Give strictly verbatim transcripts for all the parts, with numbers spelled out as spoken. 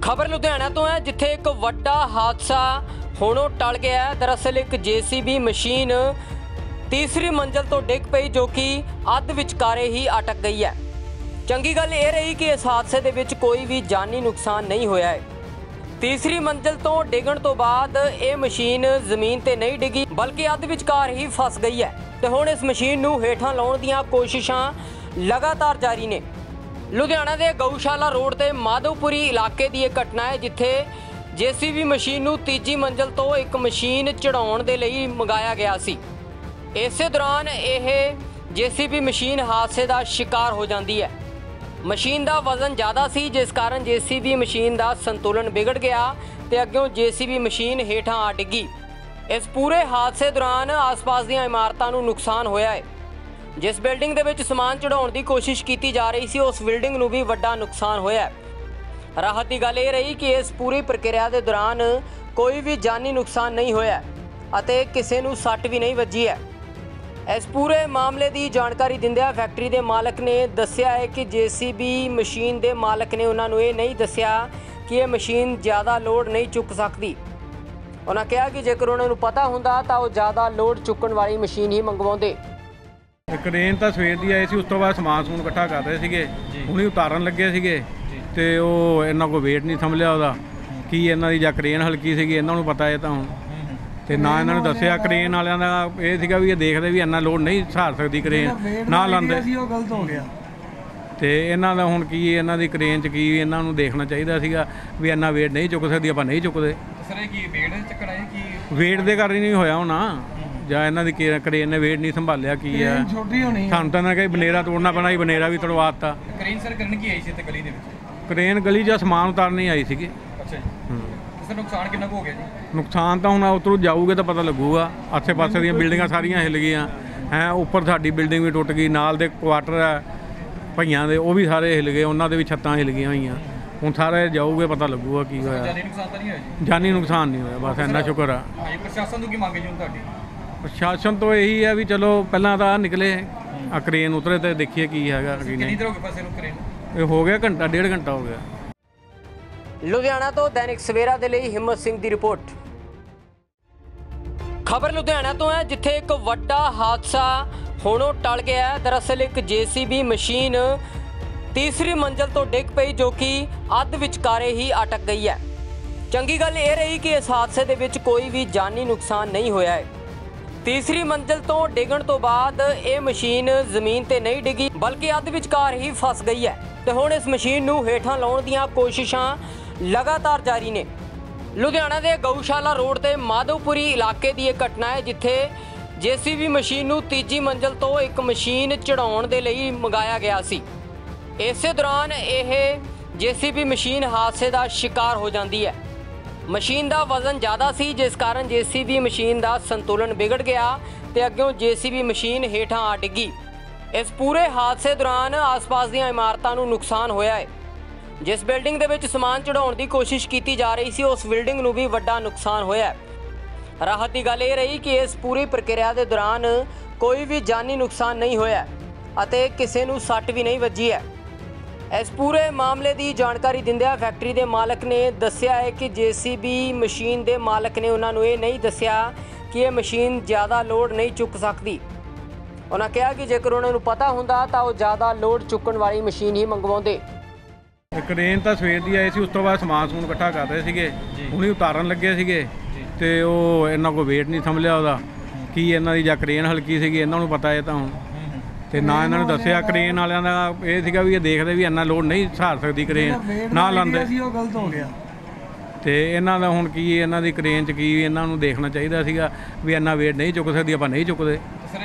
खबर लुधियाना तो है जिथे एक वड्डा हादसा होणों टल गया है। दरअसल एक जेसीबी मशीन तीसरी मंजिल तो डिग पई जो कि अध विचकारे ही अटक गई है। चंगी गल यह रही कि इस हादसे दे विच कोई भी जानी नुकसान नहीं होया है। तीसरी मंजिल तो डिगण तो बाद ये मशीन जमीन ते नहीं डिगी बल्कि अध विचकार ही फस गई है ते हुण इस मशीन नूं हेठां लाउण दीआं कोशिशां लगातार जारी ने। लुधियाना के गऊशाला रोड ते माधोपुरी इलाके की एक घटना है जिथे जेसीबी मशीन नूं तीजी मंजिल तो एक मशीन चढ़ाउण दे लई मंगाया गया सी। इसे दौरान यह जेसीबी मशीन हादसे का शिकार हो जाती है। मशीन का वजन ज़्यादा सी जिस कारण जेसीबी मशीन का संतुलन बिगड़ गया ते अग्गों जेसीबी मशीन हेठां आ डिगी। इस पूरे हादसे दौरान आस पास दीआं इमारतां नूं नुकसान होया है। जिस बिल्डिंग दे विच समान चढ़ाउण दी कोशिश की जा रही सी उस बिल्डिंग नूं भी वड्डा नुकसान होया है। राहत की गल यह रही कि इस पूरी प्रक्रिया के दौरान कोई भी जानी नुकसान नहीं होया अते किसी नूं सट भी नहीं वजी है। इस पूरे मामले की जानकारी दिंदिआं फैक्ट्री के मालक ने दस्सिया है कि जेसीबी मशीन के मालक ने उन्होंने ये नहीं दस्सिया कि यह मशीन ज़्यादा लोड नहीं चुक सकती। उन्होंने कहा कि जेकर उन्होंने पता हुंदा तां वो ज़्यादा लोड चुकण वाली मशीन ही मंगवाउंदे। क्रेन तो सवेर की आई सी, उस तो बाद समान समून इकट्ठा कर रहे थे, हुणे उतारन लगे थे तो वो इन्हों को वेट नहीं समझ लिया वह कि इन्हों की जां क्रेन हल्की सी, इन्हों पता है तो हूँ तो ना इन्होंने दसिया। क्रेन वालों का यह सीगा भी देखते भी इन्ना लोड नहीं सहार सकती क्रेन ना लाते गलत हो गया तो इन्हों का हुण की इन्हों की क्रेन च की इन्हों देखना चाहिए सीगा भी इन्ना वेट नहीं चुक सकती, आप नहीं चुकते। वेट के कारण नहीं होया होना ਜਾਂ ਇਹਨਾਂ ਦੀ ਕ੍ਰੇਨ ਨੇ ਵੇਟ ਨਹੀਂ ਸੰਭਾਲਿਆ ਕੀ ਹੈ। ਛੋਟੀ ਹੋਣੀ ਸਾਨੂੰ ਤਾਂ ਨਾ ਕਿ ਬਨੇਰਾ ਤੋੜਨਾ ਪੈਣਾ ਸੀ, ਬਨੇਰਾ ਵੀ ਤੜਵਾਤਾ। ਕ੍ਰੇਨ ਸਰ ਕਰਨ ਕੀ ਆਈ ਸੀ ਤੇ ਗਲੀ ਦੇ ਵਿੱਚ? ਕ੍ਰੇਨ ਗਲੀ 'ਚ ਸਮਾਨ ਉਤਾਰਨ ਹੀ ਆਈ ਸੀਗੀ। ਅੱਛਾ ਜੀ। ਹੂੰ ਸਰ ਨੁਕਸਾਨ ਕਿੰਨਾ ਕੁ ਹੋ ਗਿਆ ਜੀ? ਨੁਕਸਾਨ ਤਾਂ ਹੁਣ ਉੱਧਰੋਂ ਜਾਊਗੇ ਤਾਂ ਪਤਾ ਲੱਗੂਗਾ। ਆਸੇ ਪਾਸੇ ਦੀਆਂ ਬਿਲਡਿੰਗਾਂ ਸਾਰੀਆਂ ਹਿੱਲ ਗਈਆਂ ਹੈ। ਉੱਪਰ ਸਾਡੀ ਬਿਲਡਿੰਗ ਵੀ ਟੁੱਟ ਗਈ, ਨਾਲ ਦੇ ਕੁਆਟਰ ਹੈ ਭਈਆਂ ਦੇ ਉਹ ਵੀ ਸਾਰੇ ਹਿੱਲ ਗਏ, ਉਹਨਾਂ ਦੇ ਵੀ ਛੱਤਾਂ ਹਿੱਲ ਗਈਆਂ ਹੋਈਆਂ। ਹੁਣ ਸਾਰੇ ਜਾਊਗੇ ਪਤਾ ਲੱਗੂਗਾ ਕੀ ਹੋਇਆ। ਜਾਨੀ ਨੁਕਸਾਨ ਤਾਂ ਨਹੀਂ ਹੋਇਆ ਜੀ? ਜਾਨੀ ਨੁਕਸਾਨ ਨਹੀਂ ਹੋਇਆ, ਬਸ ਇੰਨਾ ਸ਼ੁਕਰ ਆ। ਹਾਂਜੀ ਪ੍ਰਸ਼ਾਸਨ ਤੋਂ ਕੀ ਮੰਗ ਹੈ ਜੀ ਹੁਣ ਤੁਹਾਡੀ? प्रशासन तो यही है भी चलो पहला तो निकले आ क्रेन उतरे तो देखिए की है। हो गया घंटा डेढ़ घंटा हो गया। लुधियाना तो दैनिक सवेरा दे लई हिम्मत सिंह दी रिपोर्ट। खबर लुधियाना तो है जिथे एक वड्डा हादसा होणों टल गया है। दरअसल एक जेसीबी मशीन तीसरी मंजिल तो डिग पई जो कि अध विचकारे ही अटक गई है। चंगी गल यह रही कि इस हादसे दे विच कोई भी जानी नुकसान नहीं होया है। तीसरी मंजिल तो डिगण तो बाद ये मशीन जमीन ते नहीं डिगी बल्कि अध विचकार ही फस गई है तो हुण इस मशीन नूं हेठां लाउण दीआं कोशिशां लगातार जारी ने। लुधियाना के गऊशाला रोड ते माधोपुरी इलाके की एक घटना है जिथे जेसीबी मशीन नूं तीजी मंजिल तो एक मशीन चढ़ाउण दे लई मंगाया गया सी। इसे दौरान यह जेसीबी मशीन हादसे का शिकार हो जाती है। मशीन का वजन ज़्यादा सी जिस कारण जेसीबी मशीन का संतुलन बिगड़ गया तो अग्गों जेसीबी मशीन हेठां आ डिगी। इस पूरे हादसे दौरान आस पास दीआं इमारतां नूं नुकसान होया है। जिस बिल्डिंग दे विच समान चढ़ाउण दी कोशिश की जा रही सी उस बिल्डिंग नूं भी वड्डा नुकसान होया है। राहत की गल यह रही कि इस पूरी प्रक्रिया के दौरान कोई भी जानी नुकसान नहीं होया अते किसी नूं सट भी नहीं वजी है। इस पूरे मामले की जानकारी दिंदिआं फैक्ट्री के मालक ने दस्सिया है कि जेसीबी मशीन के मालक ने उन्होंने ये नहीं दस्सिया कि यह मशीन ज़्यादा लोड नहीं चुक सकती। उन्होंने कहा कि जेकर उन्होंने पता हुंदा तां वो ज़्यादा लोड चुकण वाली मशीन ही मंगवाउंदे। क्रेन तो सवेर की आई सी, उस तो बाद समान समून इकट्ठा कर रहे थे, हुणे उतारन लगे थे तो वो इन्हों को वेट नहीं समझ लिया वह कि इन्हों की जां क्रेन हल्की सी, इन्हों पता है तो हूँ तो ना इन्होंने दसिया। क्रेन वालों का यह सीगा भी देखते भी इन्ना लोड नहीं सहार सकती क्रेन ना लाते गलत हो गया तो इन्हों का हुण की इन्हों की क्रेन च की इन्हों देखना चाहिए सीगा भी इन्ना वेट नहीं चुक सकती, आप नहीं चुकते।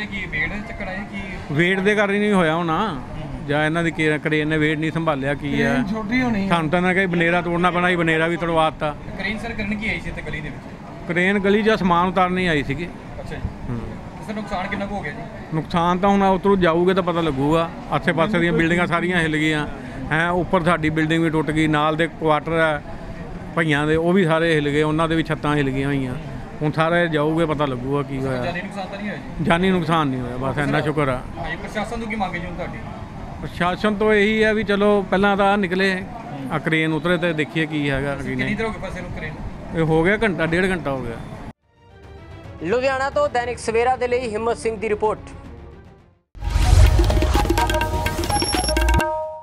वेट के कारण नहीं होया होना ਜਾਂ ਇਹਨਾਂ ਦੀ ਕ੍ਰੇਨ ਨੇ ਵੇਟ ਨਹੀਂ ਸੰਭਾਲਿਆ ਕੀ ਹੈ। ਛੋਟੀ ਹੋਣੀ ਸਾਨੂੰ ਤਾਂ ਨਾ ਕਿ ਬਨੇਰਾ ਤੋੜਨਾ ਪੈਣਾ ਸੀ, ਬਨੇਰਾ ਵੀ ਤੜਵਾਤਾ। ਕ੍ਰੇਨ ਸਰ ਕਰਨ ਕੀ ਆਈ ਸੀ ਤੇ ਗਲੀ ਦੇ ਵਿੱਚ? ਕ੍ਰੇਨ ਗਲੀ 'ਚ ਸਮਾਨ ਉਤਾਰਨ ਹੀ ਆਈ ਸੀਗੀ। ਅੱਛਾ ਜੀ। ਹੂੰ ਸਰ ਨੁਕਸਾਨ ਕਿੰਨਾ ਕੁ ਹੋ ਗਿਆ ਜੀ? ਨੁਕਸਾਨ ਤਾਂ ਹੁਣ ਉੱਧਰੋਂ ਜਾਊਗੇ ਤਾਂ ਪਤਾ ਲੱਗੂਗਾ। ਆਸੇ ਪਾਸੇ ਦੀਆਂ ਬਿਲਡਿੰਗਾਂ ਸਾਰੀਆਂ ਹਿੱਲ ਗਈਆਂ ਹੈ। ਉੱਪਰ ਸਾਡੀ ਬਿਲਡਿੰਗ ਵੀ ਟੁੱਟ ਗਈ, ਨਾਲ ਦੇ ਕੁਆਟਰ ਹੈ ਭਈਆਂ ਦੇ ਉਹ ਵੀ ਸਾਰੇ ਹਿੱਲ ਗਏ, ਉਹਨਾਂ ਦੇ ਵੀ ਛੱਤਾਂ ਹਿੱਲ ਗਈਆਂ ਹੋਈਆਂ। ਹੁਣ ਸਾਰੇ ਜਾਊਗੇ ਪਤਾ ਲੱਗੂਗਾ ਕੀ ਹੋਇਆ। ਜਾਨੀ ਨੁਕਸਾਨ ਤਾਂ ਨਹੀਂ ਹੋਇਆ ਜੀ? ਜਾਨੀ ਨੁਕਸਾਨ ਨਹੀਂ ਹੋਇਆ, ਬਸ ਇੰਨਾ ਸ਼ੁਕਰ ਆ। ਹਾਂਜੀ ਪ੍ਰਸ਼ਾਸਨ ਤੋਂ ਕੀ ਮੰਗ ਹੈ ਜੀ ਹੁਣ ਤੁਹਾਡੀ? प्रशासन तो यही है भी चलो पहला तो निकले आ ਆ ਕ੍ਰੇਨ ਉਤਰੇ ਤੇ ਦੇਖੀਏ ਕੀ ਹੈਗਾ ਕੀ ਕਿੰਨੀ ਨਹੀਂ। ਦੇਰ ਹੋ ਗਈ ਫਸੇ ਨੂੰ ਕਰੇ ਨੂੰ? ਇਹ ਹੋ ਗਿਆ ਘੰਟਾ ਡੇਢ ਘੰਟਾ ਹੋ ਗਿਆ। ਲੁਧਿਆਣਾ ਤੋਂ ਦੈਨਿਕ ਸਵੇਰਾ ਦੇ ਲਈ ਹਿੰਮਤ ਸਿੰਘ ਦੀ ਰਿਪੋਰਟ।